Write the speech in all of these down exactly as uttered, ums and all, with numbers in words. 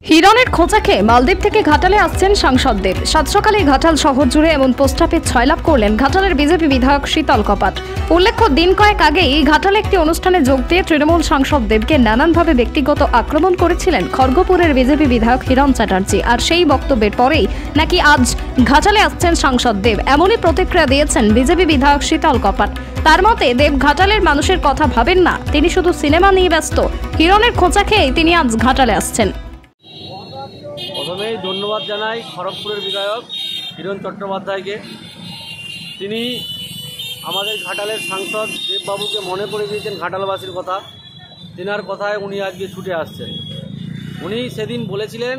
হিরণের খোঁচা খেয়ে মালদ্বীপ থেকে ঘাটালে আসছেন সাংসদ দেব। সাত সকালে ঘাটাল শহর জুড়ে এমন পোস্টাপে ছয়লাভ করলেন ঘাটালের বিজেপি বিধায়ক শীতল কপাট। উল্লেখ্য, দিন কয়েক আগেই ঘাটালে একটি অনুষ্ঠানে যোগ দিয়ে তৃণমূল সাংসদ দেবকে নানানভাবে ব্যক্তিগত আক্রমণ করেছিলেন খড়গপুরের বিজেপি বিধায়ক হিরণ চ্যাটার্জি। আর সেই বক্তব্যের পরেই নাকি আজ ঘাটালে আসছেন সাংসদ দেব, এমনই প্রতিক্রিয়া দিয়েছেন বিজেপি বিধায়ক শীতল কপাট। তার মতে, দেব ঘাটালের মানুষের কথা ভাবেন না, তিনি শুধু সিনেমা নিয়ে ব্যস্ত। হিরণের খোঁচা খেয়ে তিনি আজ ঘাটালে আসছেন। প্রথমেই ধন্যবাদ জানাই খড়গপুরের বিধায়ক হিরণ চট্টোপাধ্যায়কে। তিনি আমাদের ঘাটালের সাংসদ দেববাবুকে মনে করে দিয়েছেন ঘাটালবাসীর কথা। তেনার কথায় উনি আজকে ছুটে আসছেন। উনি সেদিন বলেছিলেন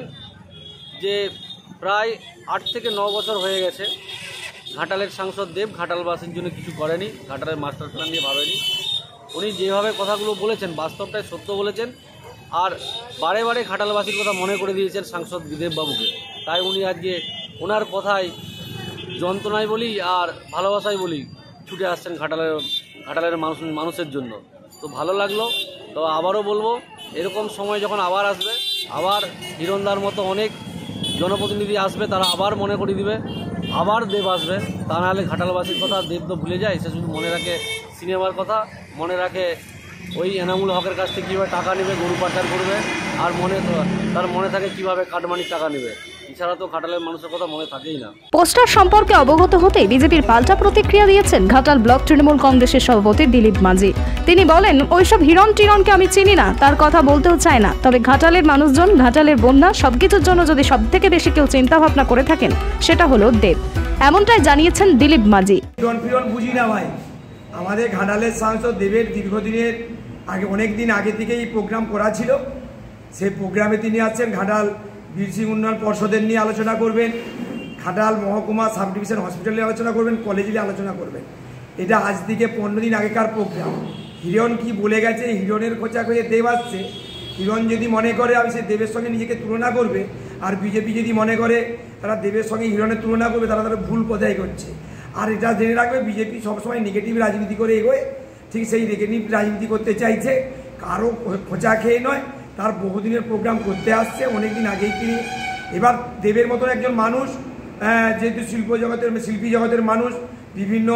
যে প্রায় আট থেকে ন বছর হয়ে গেছে ঘাটালের সাংসদ দেব ঘাটালবাসীর জন্য কিছু করেনি, ঘাটালের মাস্টার প্ল্যান নিয়ে ভাবেনি। উনি যেভাবে কথাগুলো বলেছেন বাস্তবটাই সত্য বলেছেন, আর বারে বারে ঘাটালবাসীর কথা মনে করে দিয়েছেন সাংসদ দেববাবুকে। তাই উনি আজকে ওনার কথায় যন্ত্রণায় বলি আর ভালোবাসায় বলি ছুটে আসছেন ঘাটালের ঘাটালের মানুষ মানুষের জন্য। তো ভালো লাগলো। তো আবারও বলবো, এরকম সময় যখন আবার আসবে, আবার হিরণদার মতো অনেক জনপ্রতিনিধি আসবে, তারা আবার মনে করে দিবে, আবার দেব আসবে। তা নাহলে ঘাটালবাসীর কথা দেব তো ভুলে যায়, সে শুধু মনে রাখে সিনেমার কথা, মনে রাখে ওই এনামুল হকের কাছ থেকে কীভাবে টাকা নেবে, গরু পাচার করবে, আর মনে তার মনে থাকে কীভাবে কাটমানির টাকা নেবে। এছাড়া তো ঘাটালের মানুষের কথা মনে থাকেই না। পোস্টার সম্পর্কে অবগত হতে বিজেপির পাল্টা প্রতিক্রিয়া দিয়েছেন ঘাটাল ব্লক তৃণমূল কংগ্রেসের সভাপতি দিলীপ মাঝি। তিনি বলেন, ওইসব হিরণ টিরণকে আমি চিনি না, তার কথা বলতেও চায় না। তবে ঘাটালের মানুষজন, ঘাটালের বন্যা, সবকিছুর জন্য যদি সব থেকে বেশি কেউ চিন্তা ভাবনা করে থাকেন, সেটা হলো দেব। এমনটাই জানিয়েছেন দিলীপ মাঝি। বুঝি না ভাই, আমাদের ঘাটালের সাংসদ দেবের দীর্ঘদিনের আগে অনেক দিন আগে থেকেই প্রোগ্রাম করা ছিল। সেই প্রোগ্রামে তিনি আছেন, ঘাটাল বীরসিং উন্নয়ন পর্ষদের নিয়ে আলোচনা করবেন, ঘাটাল মহকুমা সাব ডিভিশন হসপিটালে আলোচনা করবেন, কলেজে আলোচনা করবেন। এটা আজ থেকে পনেরো দিন আগেকার প্রোগ্রাম। হিরণ কি বলে গেছে, হিরণের খোঁচা খোঁজে দেব আসছে। হিরণ যদি মনে করে আমি সে দেবের সঙ্গে নিজেকে তুলনা করবে, আর বিজেপি যদি মনে করে তারা দেবের সঙ্গে হিরণের তুলনা করবে, তারা তারা ভুল পথে করছে। আর এটা জেনে রাখবে, বিজেপি সবসময় নেগেটিভ রাজনীতি করে এগোয়, ঠিক সেই নেগেটিভ রাজনীতি করতে চাইছে। কারো খোঁচা খেয়ে নয়, তার বহুদিনের প্রোগ্রাম করতে আসছে অনেক দিন আগেই তিনি। এবার দেবের মতন একজন মানুষ, যেহেতু শিল্প জগতের শিল্পী জগতের মানুষ, বিভিন্ন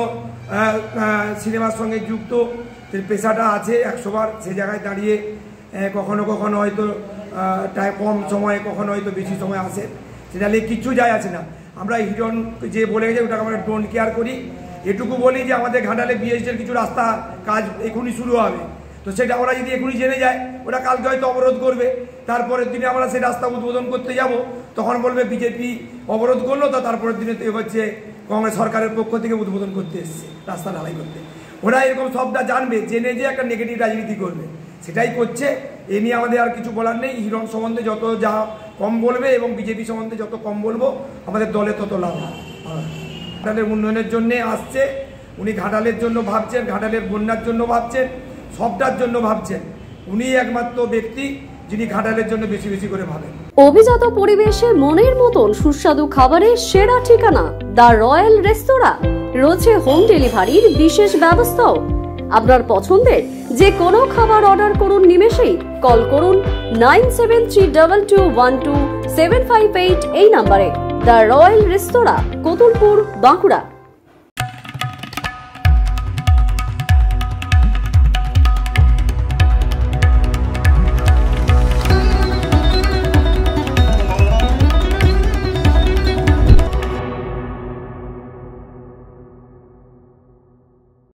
সিনেমার সঙ্গে যুক্ত, পেশাটা আছে একশোবার, সে জায়গায় দাঁড়িয়ে কখনো কখনো হয়তো কম সময়ে, কখনো হয়তো বেশি সময় আসে, সেটা নিয়ে কিচ্ছু যায় আসে না। আমরা হিরণ যে বলে গেছে ওটাকে আমরা ডোন্ট কেয়ার করি। এটুকু বলি যে আমাদের ঘাটালে বিএসডির কিছু রাস্তা কাজ এখনই শুরু হবে, তো সেটা ওরা যদি এখনই জেনে যায়, ওরা কালকে হয়তো অবরোধ করবে। তারপরের দিনে আমরা সেই রাস্তা উদ্বোধন করতে যাব, তখন বলবে বিজেপি অবরোধ করলো, তো তারপরের দিনে তো হচ্ছে কংগ্রেস সরকারের পক্ষ থেকে উদ্বোধন করতে এসছে, রাস্তা ঢালাই করতে। ওরা এরকম সবটা জানবে, জেনে যে একটা নেগেটিভ রাজনীতি করবে, সেটাই করছে। এ নিয়ে আমাদের আর কিছু বলার নেই। হিরণ সম্বন্ধে যত যা কম বলবে এবং বিজেপি সম্বন্ধে যত কম বলবো, আমাদের দলে তত লাভ। ঘাটালের উন্নয়নের জন্য আসছে, উনি ঘাটালের জন্য ভাবছেন, ঘাটালের বন্যার জন্য ভাবছেন, সবটার জন্য ভাবছেন। উনি একমাত্র ব্যক্তি যিনি ঘাটালের জন্য বেশি বেশি করে ভাবেন। অভিজাত পরিবেশে মনের মতন সুস্বাদু খাবারের সেরা ঠিকানা দ্য রয়্যাল রেস্তোরাঁ। রয়েছে হোম ডেলিভারির বিশেষ ব্যবস্থাও। আপনার পছন্দের যে কোনো খাবার অর্ডার করুন নিমেষেই। কল করুন nine seven three double two one two seven five eight এই নাম্বারে। The royal restaurant, Kotulpur, Bankura.